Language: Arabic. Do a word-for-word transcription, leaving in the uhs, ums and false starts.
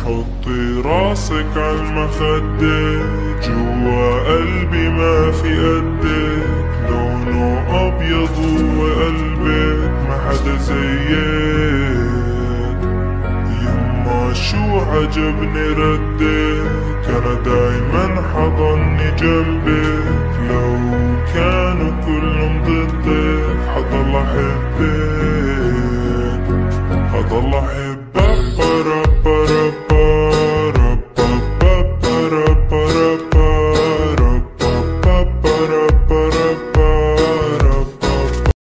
حطي راسك عالمخدة، جوا قلبي ما في قدك، لونه أبيض وقلبك ما حدا زيك. يما شو عجبني ردك، أنا دايما حضني جنبك، لو كانوا كلهم ضدك حضل أحبك.